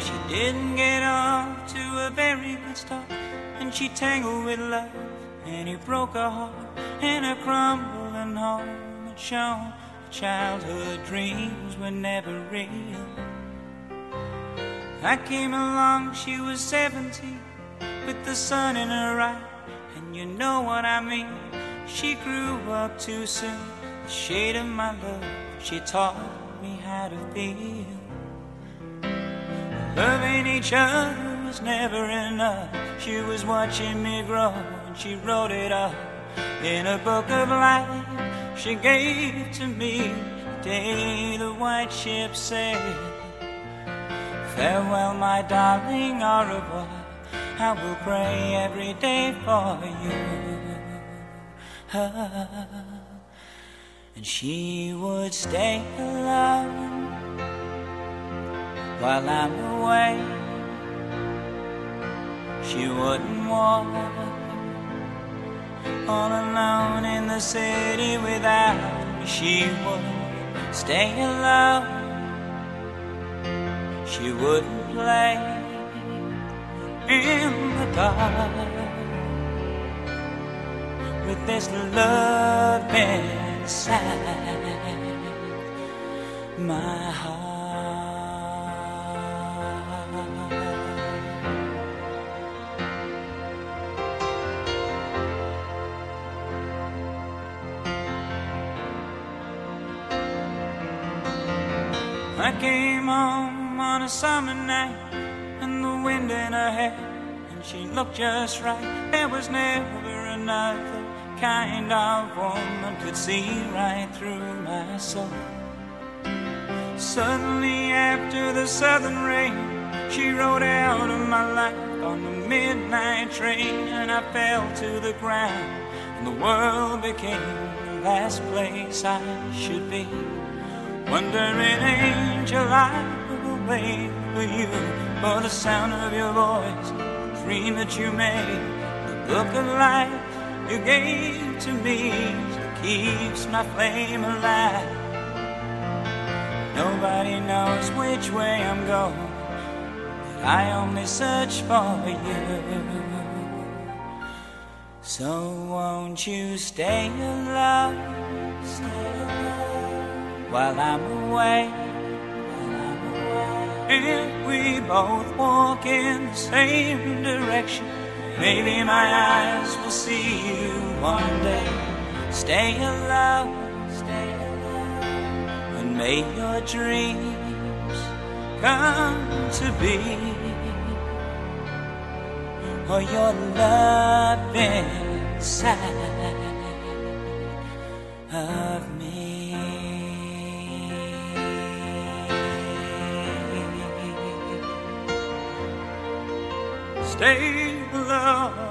She didn't get off to a very good start, and she tangled with love, and he broke her heart. And her crumbling home had shown childhood dreams were never real. I came along, she was 17, with the sun in her eye, and you know what I mean. She grew up too soon, the shade of my love, she taught me how to feel. Loving each other was never enough. She was watching me grow, and she wrote it up in a book of life she gave to me the day the white ship sailed. Farewell, my darling, au revoir. I will pray every day for you. And she would stay alone while I'm away. She wouldn't walk all alone in the city without me. She would stay alone. She wouldn't play in the dark with this love inside my heart. I came home on a summer night, and the wind in her hair, and she looked just right. There was never another kind of woman could see right through my soul. Suddenly after the southern rain, she rode out of my life on the midnight train, and I fell to the ground, and the world became the last place I should be. Wondering, angel, I will wait for you, for the sound of your voice, the dream that you made, the book of life you gave to me that keeps my flame alive. Nobody knows which way I'm going, but I only search for you. So won't you stay alive, while I'm away? If we both walk in the same direction, maybe my eyes will see you one day. Stay alive, and may your dreams come to be, or your love inside of me. Stay alive.